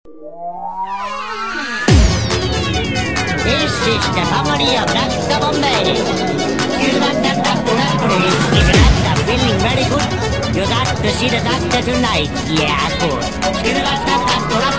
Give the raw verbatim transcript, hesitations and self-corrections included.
This is the family of Doctor Bombay. You got that doctor, doctor. Is your doctor feeling very good? You got to see the doctor tonight. Yeah, good. You got that doctor.